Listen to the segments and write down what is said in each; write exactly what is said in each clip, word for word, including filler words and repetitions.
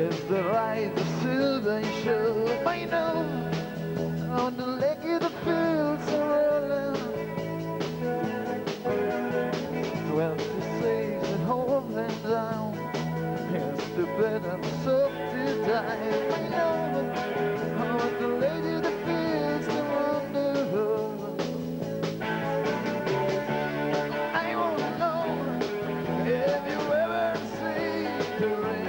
Yes, the right to Silver Show. I know on the lake of the fields are rolling. Twenty-six and home and down. Yes, the bed I'm so to die. I know on the lake of the fields are rolling. I won't know if you ever see the rain.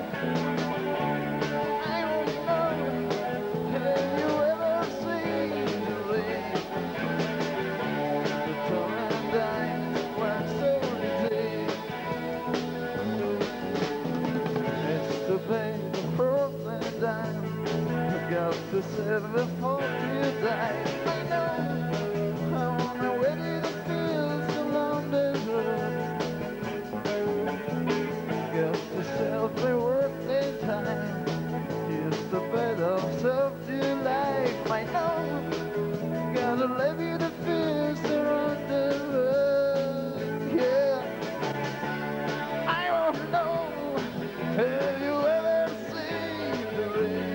To serve before you die. I know I wanna wait in the fields along the road. Got to self a working time. Use the bed of self-due life. I know gotta live in the fields around the road. Yeah, I won't know if you ever see the rain.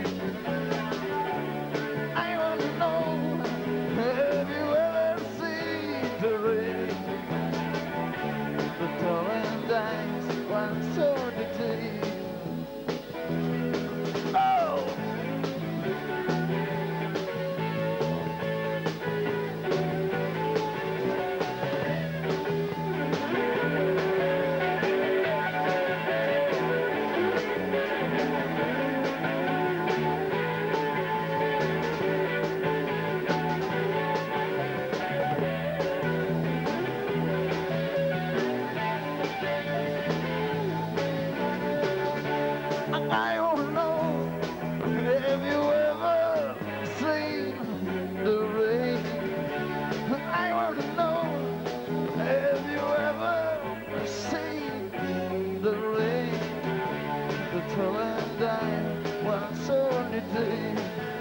I don't know if you ever seen the rain. I want to know if you ever seen the rain. The tall and dying one sunny day.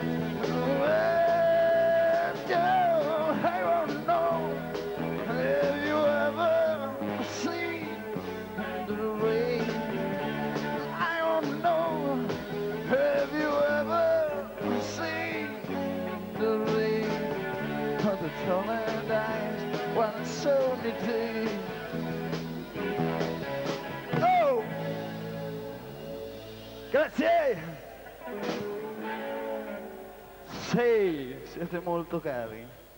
Well, girl, I want to know if you ever seen the rain. Have you ever seen the rain? Of the tall and eyes one sunny day. Oh! Grazie! Sì, siete molto cari.